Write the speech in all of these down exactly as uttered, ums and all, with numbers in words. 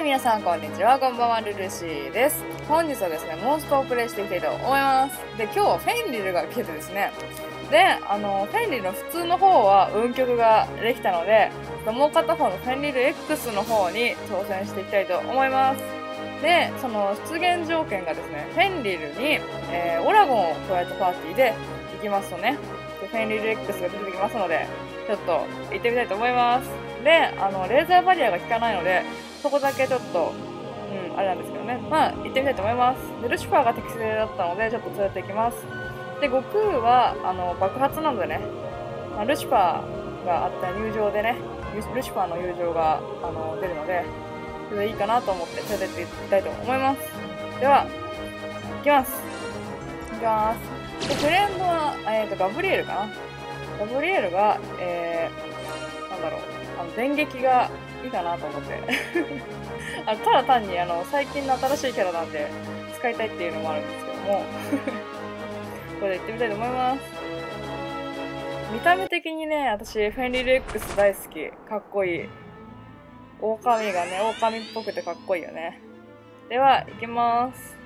皆さんこんにちは、こんばんは、ルルシーです。本日はですね、モンストをプレイしていきたいと思います。で、今日はフェンリルが来てですね、で、あの、フェンリルの普通の方は運曲ができたので、もう片方のフェンリル X の方に挑戦していきたいと思います。で、その出現条件がですね、フェンリルに、えー、オラゴンを加えたパーティーで行きますとね、でフェンリル X が出てきますので、ちょっと行ってみたいと思います。で、あの、レーザーバリアが効かないので、そこだけちょっと、うん、あれなんですけどね。まあ、行ってみたいと思います。で、ルシファーが適正だったので、ちょっと連れていきます。で、悟空は、あの、爆発なのでね、まあ、ルシファーがあった入場でね、ルシファーの友情が、あの、出るので、それでいいかなと思って連れてっていきたいと思います。では、行きます。行きます。で、フレンドは、えっと、ガブリエルかな。ガブリエルが、えー、なんだろう、あの、電撃がいいかなと思って。あのただ単に、あの、最近の新しいキャラなんで、使いたいっていうのもあるんですけども、これで行ってみたいと思います。見た目的にね、私、フェンリル X 大好き。かっこいい。狼がね、狼っぽくてかっこいいよね。では、行きまーす。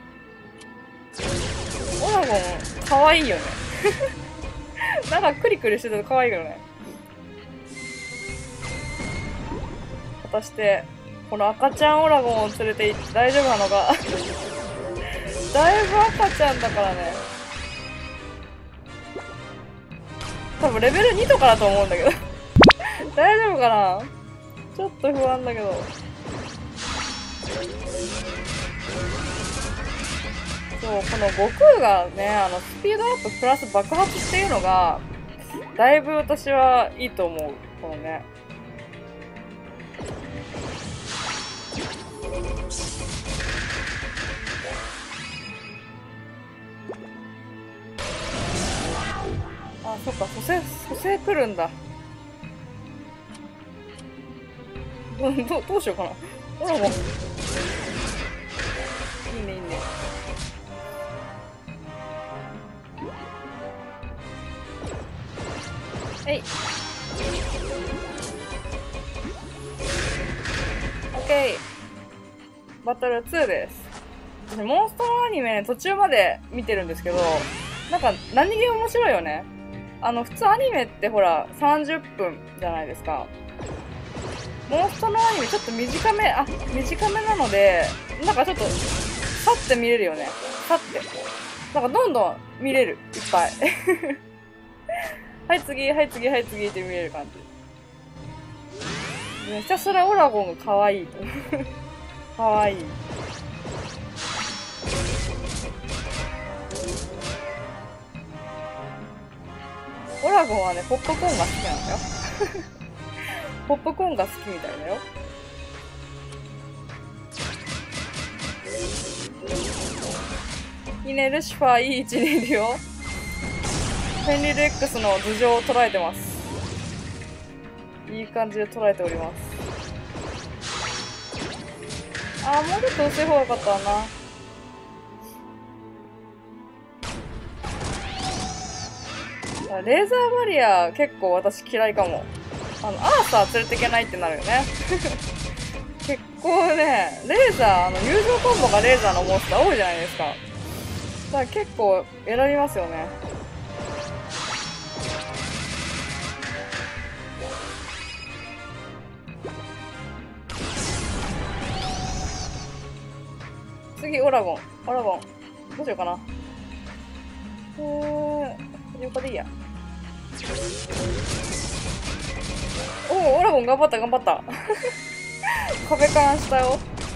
オラゴン、かわいいよね。なんかクリクリしててかわいいよね。果たして、この赤ちゃんオラゴンを連れて行って大丈夫なのか。だいぶ赤ちゃんだからね。多分レベルにとかだと思うんだけど。大丈夫かな？ちょっと不安だけど。そう、この悟空がね、あの、スピードアッププラス爆発っていうのが、だいぶ私はいいと思う。このね。あ、そっか、蘇生、蘇生来るんだ。ど、ど、どうしようかな。ほらもう。いいね、いいね。はい。オッケー。バトルツーです。私、モンストのアニメ、途中まで見てるんですけど、なんか、何気面白いよね。あの、普通アニメってほら、さんじゅっぷんじゃないですか。モンストのアニメちょっと短め、あ、短めなので、なんかちょっと、さって見れるよね。さって。なんかどんどん見れる。いっぱい。はい次、はい次、はい次って見れる感じ。ひたすらオラゴンが可愛い。可愛い。オラゴンはね、ポップコーンが好きなんだよ。ポップコーンが好きみたいだよ。いいね、ルシファーいい位置にいるよ。フェンリル X の頭上を捉えてます。いい感じで捉えております。あー、もうちょっと薄い方がよかったな。レーザーバリア結構私嫌いかも。あの、アーサー連れていけないってなるよね。結構ね、レーザー、あの、友情コンボがレーザーのモンスター多いじゃないですか。だから結構選びますよね。次、オラゴン。オラゴン。どうしようかな。えー、横でいいや。おお、オラゴン頑張った、頑張った。壁感したよ。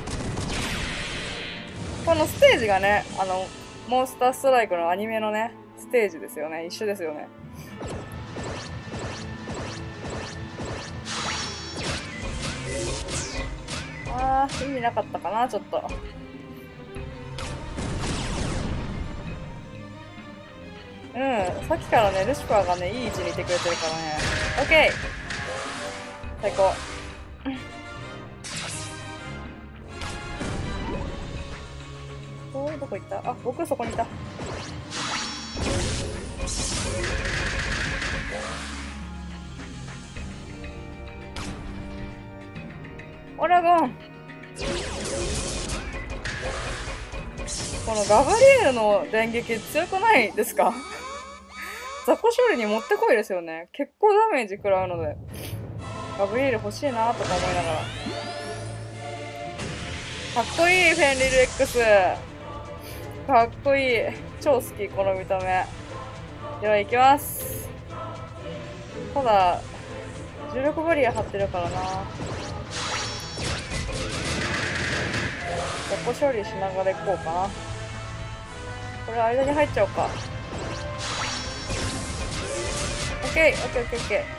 このステージがね、あの、モンスターストライクのアニメのね、ステージですよね。一緒ですよね。あー、意味なかったかな、ちょっと。うん、さっきからね、ルシファーがね、いい位置にいてくれてるからね。オッケー最高。おー、どこ行った？あ、僕そこにいた。オラゴンこのガブリエルの電撃強くないですか？雑魚処理にもってこいですよね。結構ダメージ食らうので。ガブリエル欲しいなとか思いながら。かっこいい、フェンリル X。かっこいい。超好き、この見た目。では行きます。ただ、重力バリア張ってるからな。ここ処理しながら行こうかな。これ間に入っちゃおうか。オッケー、オッケー、オッケー、オッケー。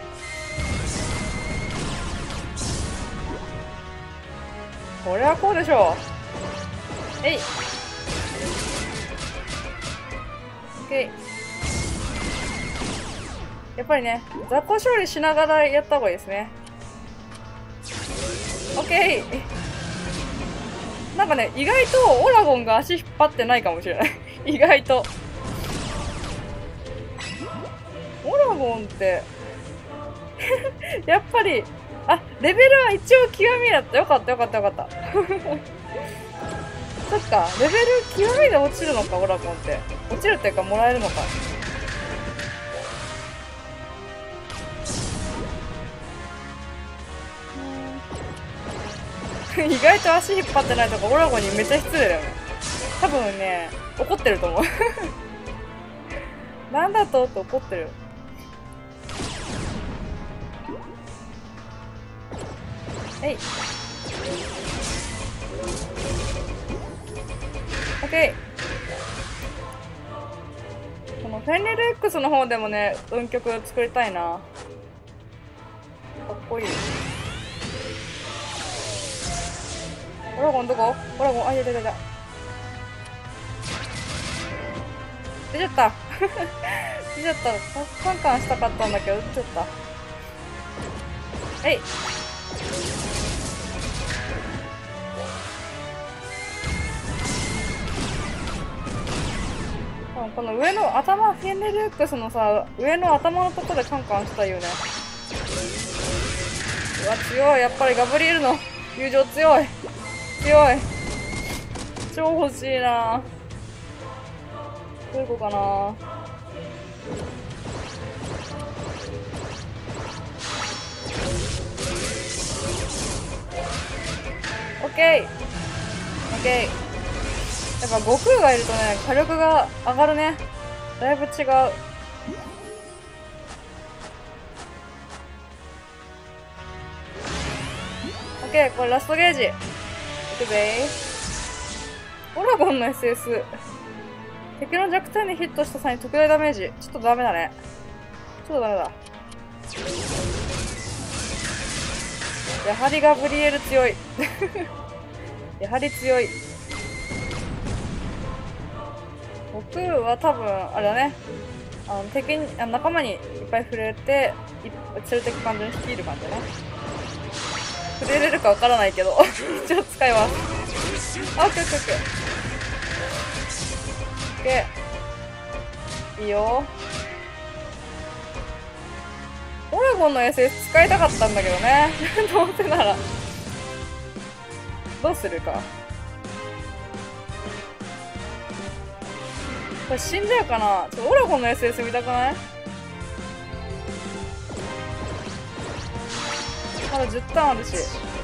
これはこうでしょう。えい。オッケー。やっぱりね、雑魚処理しながらやった方がいいですね。オッケー。なんかね、意外とオラゴンが足引っ張ってないかもしれない。意外と。オラゴンって、やっぱり、あ、レベルは一応極みだった。よかったよかったよかった。そっか、レベル極みで落ちるのか、オラゴンって。落ちるっていうか、もらえるのか。意外と足引っ張ってないとかオラゴンにめっちゃ失礼だよね。多分ね、怒ってると思う。なんだとって怒ってる。はい。オッケー。このフェンリル X の方でもね、運曲作りたいな。かっこいい。オラゴンどこ？オラゴン、あ、いやいやいや。出ちゃった。出ちゃった。カンカンしたかったんだけど、出ちゃった。えい。この上の頭、フェンリル X のさ、上の頭のとこでカンカンしたいよね。うわ、強い。やっぱりガブリエルの友情強い。強い。超欲しいな。どういう子かな。オッケー。オッケー。やっぱ悟空がいるとね、火力が上がるね。だいぶ違う。オッケー、これラストゲージ。いくぜー。オラゴンの エスエス。敵の弱点にヒットした際に特大ダメージ。ちょっとダメだね。ちょっとダメだ。やはりガブリエル強い。やはり強い。僕は多分、あれだね。あの、敵に、あ仲間にいっぱい触れて、い連れてく感じに率いる感じだね。触れれるかわからないけど、一応使います。あ、オッケーオッケーオッケー。オッケー。いいよ。オラゴンの エスエス 使いたかったんだけどね。どうせなら。どうするか。これ死んじゃうかな。ちょっとオラゴンの エスエス 見たくない？まだじゅうターンあるし。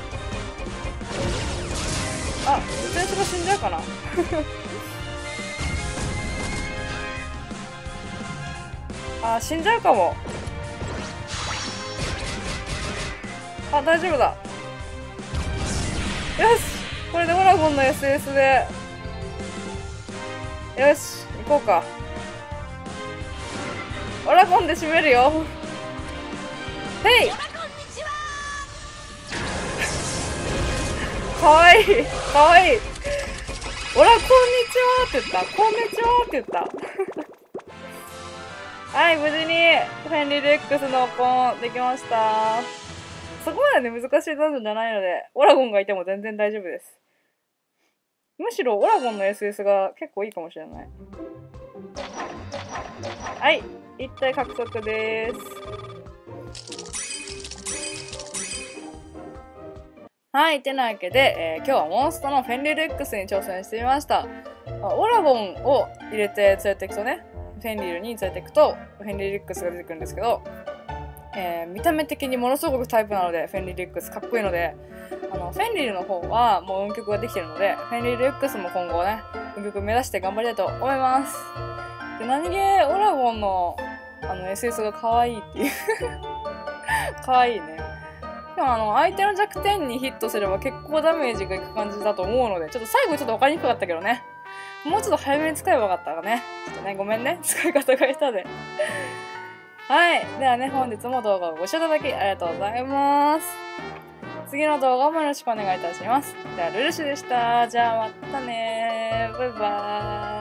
あ、自転車が死んじゃうかな。あ、死んじゃうかも。あ、大丈夫だ。よし、これでオラゴンの エスエス で。よし、行こうか。オラゴンで締めるよ。へい。かわいい、かわいい。オラ、こんにちはって言った。こんにちはって言った。はい、無事にフェンリル X のコンできました。そこまでね、難しいダンジョンじゃないので、オラゴンがいても全然大丈夫です。むしろオラゴンの エスエス が結構いいかもしれない。はい、一体獲得です。 はい、てなわけで、えー、今日はモンストのフェンリル X に挑戦してみました。オラゴンを入れて連れていくとね、フェンリルに連れていくと、フェンリル X が出てくるんですけど、えー、見た目的にものすごくタイプなので、フェンリル X かっこいいので、あの、フェンリルの方はもう運曲ができてるので、フェンリル X も今後ね、運曲目指して頑張りたいと思います。で、何気オラゴンの、あの、エスエス が可愛いっていう。可愛いね。でもあの、相手の弱点にヒットすれば結構ダメージがいく感じだと思うので、ちょっと最後ちょっと分かりにくかったけどね。もうちょっと早めに使えばよかったからね。ちょっとね、ごめんね。使い方が下手で。はい。ではね、本日も動画をご視聴いただきありがとうございます。次の動画もよろしくお願いいたします。では、ルルシでした。じゃあまたねー。バイバーイ。